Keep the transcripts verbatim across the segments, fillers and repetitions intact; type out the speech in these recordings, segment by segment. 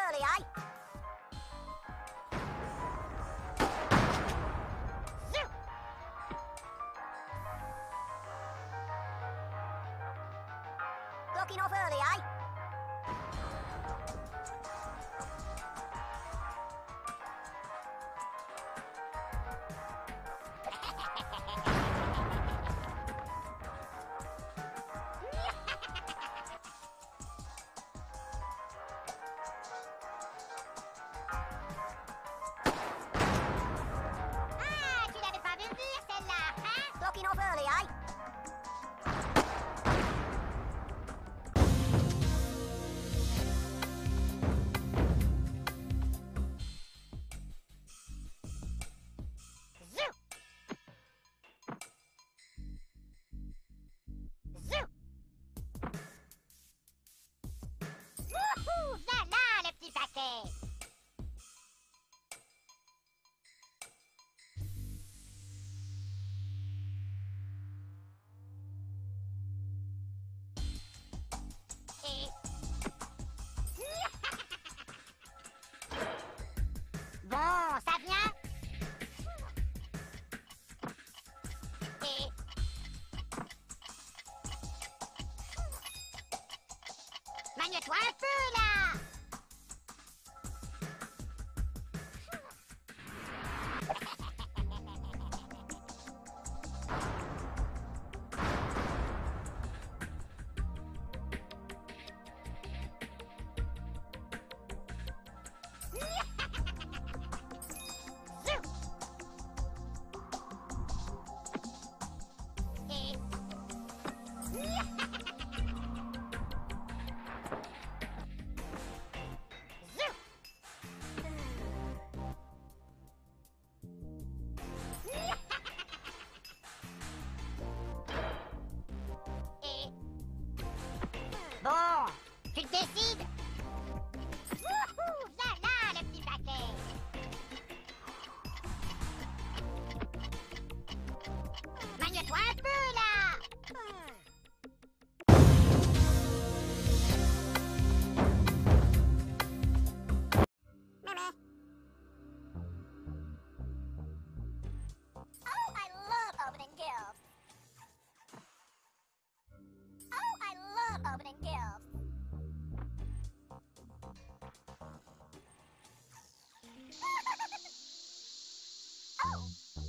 early, eh? Zoom! Blocking off early, eh? Blocking off early, eh? Zoo! Zoo! Wouhou! Voilà le petit paquet! Bon, ça vient? Et... Magne-toi un peu, là! Bon, tu te décides? Wouhou! Voilà le petit paquet! Magne-toi un peu, là! Mémé. Oh, I love opening gifts! Oh, I love opening gifts! Oh!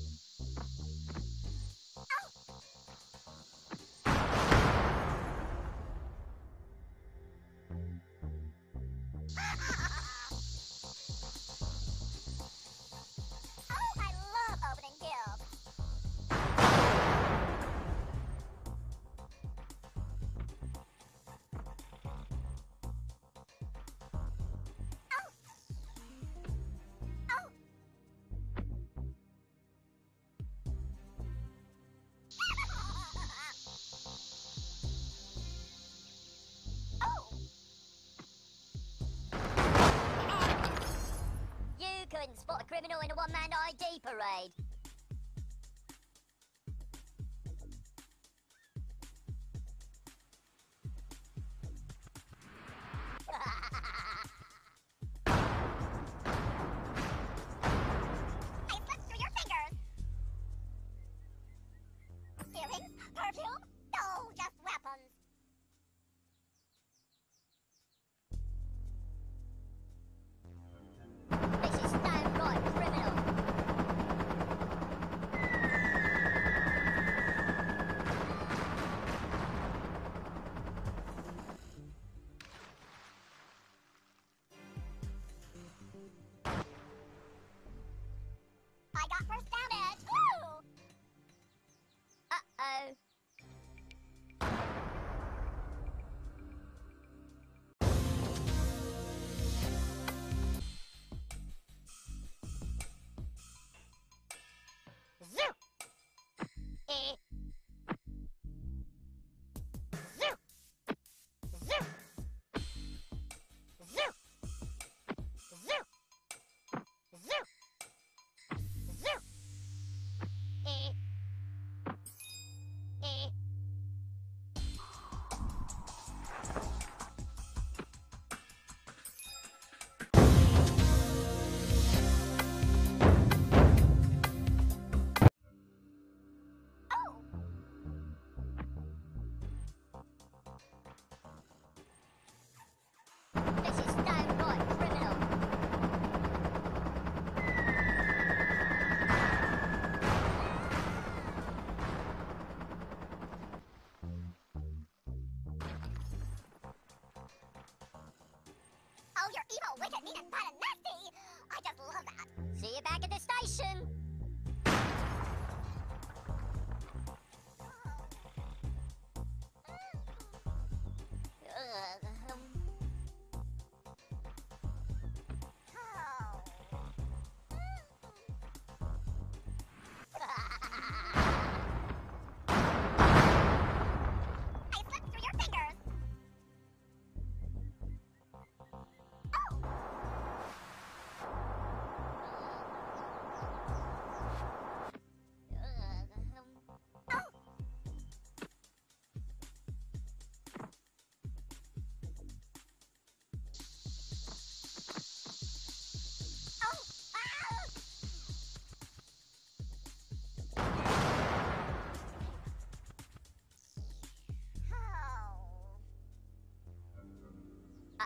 Oh, I love opening gifts! Couldn't spot a criminal in a one-man I D parade. It slips through your fingers. Earrings? Perfume? No, just weapons. This is downright criminal.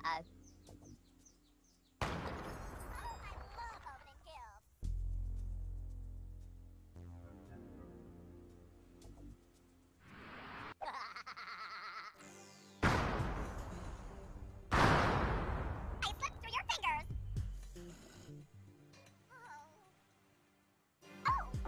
Uh-oh. Oh, I love opening gifts. I slipped through your fingers. Oh. Oh.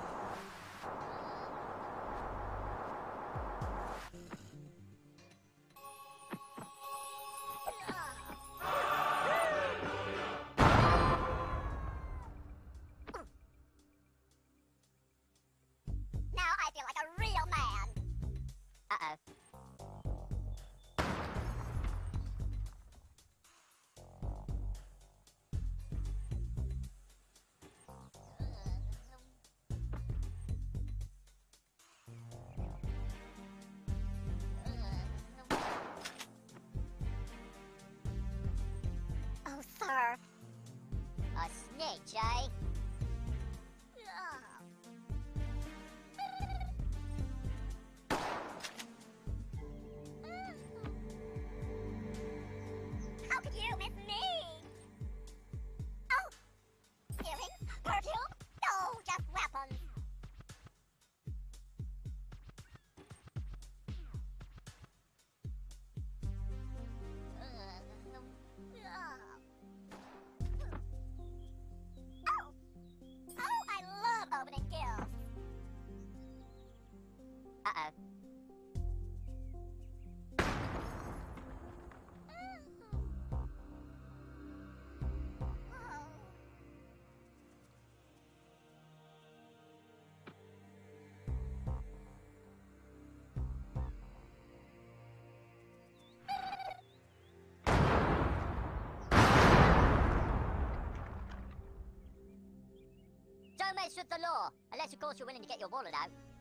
Now I feel like a real man. Uh-oh. Oh, sir. A snitch, eh? How could you miss me? Oh! Earrings? Perfume? No, just weapons. Oh! Oh, I love opening gifts. Uh-oh. Don't mess with the law, unless of course you're willing to get your wallet out.